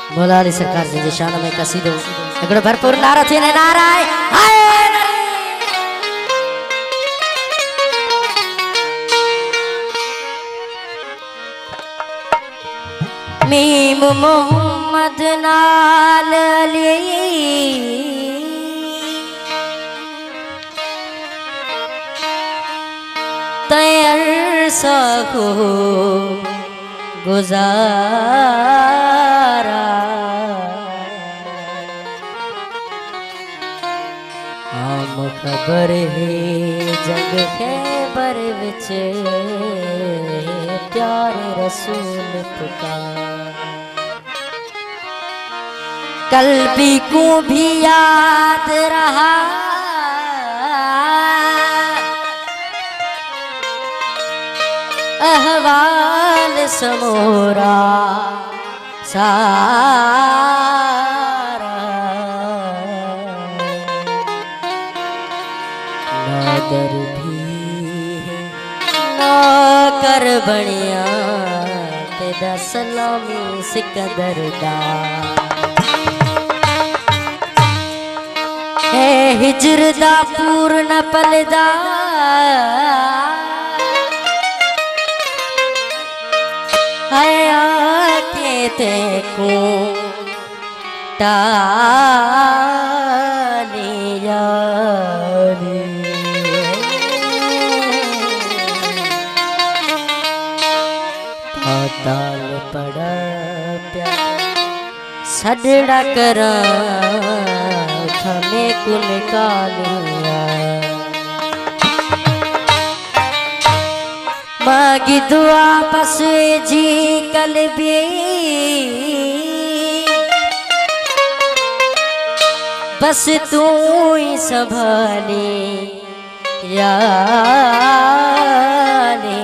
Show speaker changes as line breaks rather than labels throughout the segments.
मोलाली सरकार जी शान में कसीदो एकड़ो भरपूर नारा थी ने नारा हाय मीम मोहम्मद नाल अली तैर सको गुजारा आम खबर है जग खैबर विच प्यारे रसूल पुकार कल्बी को भी याद रहा अहवाल समोरा सारा नादर भी ना कर बनिया तेरा सलामी सिकंदर दा है हिजर दा पूर्ण पलदा आके ते को टाली यारी पाताल पड़ा प्यार सड़ड़ा करा थमे कुल कालिया मागी दुआ बस जी कलबी बस तू ही संभाले यारे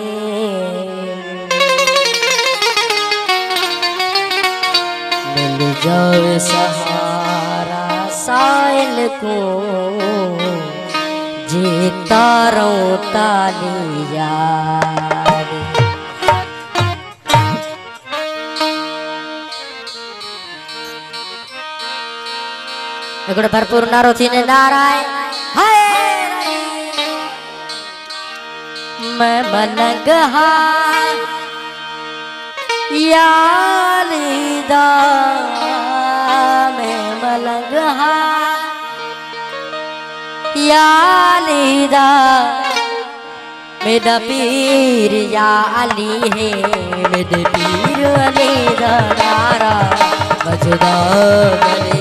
मिल जाए सहारा साइल को जीता रहो तालिया एकड़ो भरपूर नारो थी ने नाराय हाय मैं मलंग हां यालीदा मैं मलंग हां यालीदा मेरा पीर या अली है मेरे पीर अली दा नारा बजदा गले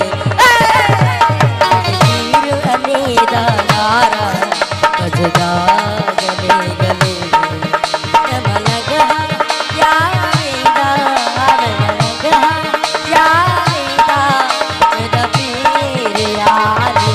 पीर अली दा नारा बजदा गले गले मलंग या अलीदा मलंग या अलीदा मेरा पीर या अली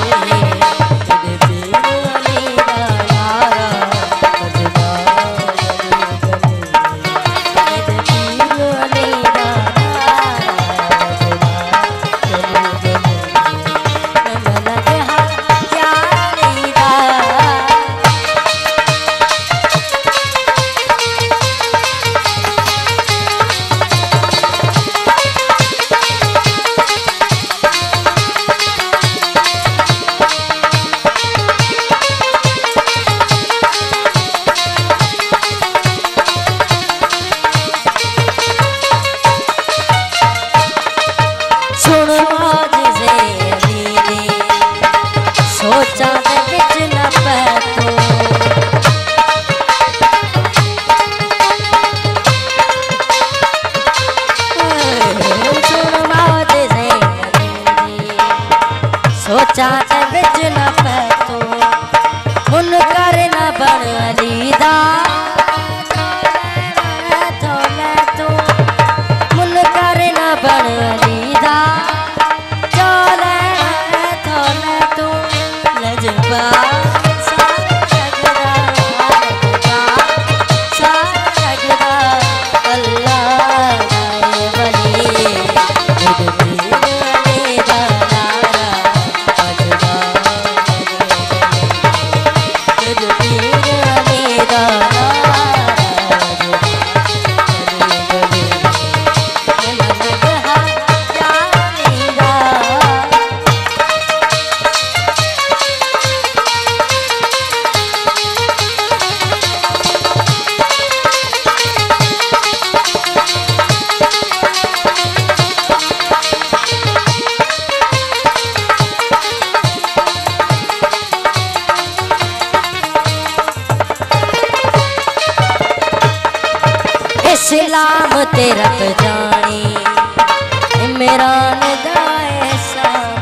रब जाने इमरान दा एहसान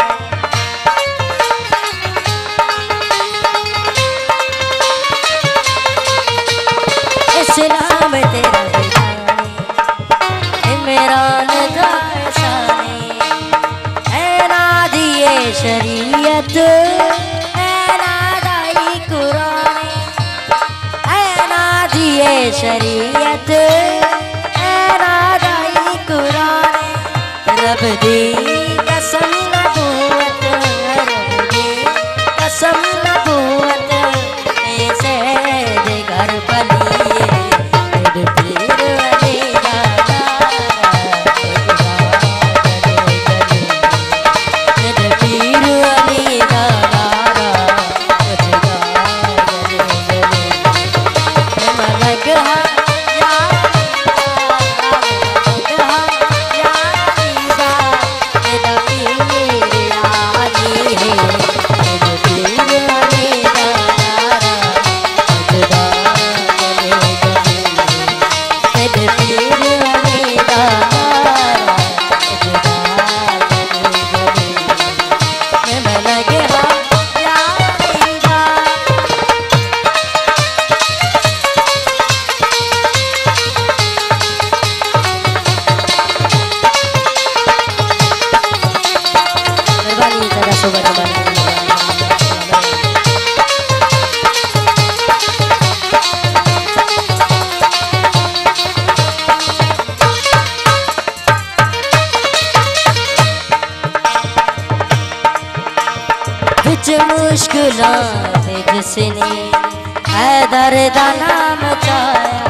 इस्लाम ते रब जाने इमरान दा एहसान ऐ ना दिए शरीयत शरीयत नादाई कुरान रब दी कसम नबूवत रब दी कसम नबूवत ऐसे दे घर बलिए मेरे पीर अली दादा मेरे पीर अली दादा मुश्किलां जिसने हैदर दा नाम चाया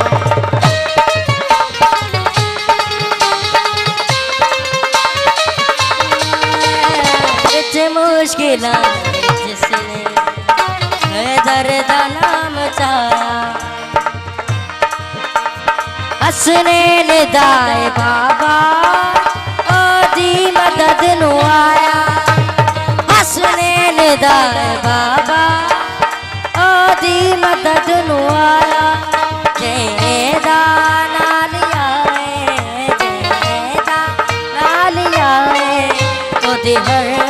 मुश्किलां जिसने हैदर दा नाम चाया हसने निदाए बाबा ओदी मदद नु आया हसने निदाए बाबा ओदी मदद नु आया जेदा नाल आए जेदा नाल आए ओदी हर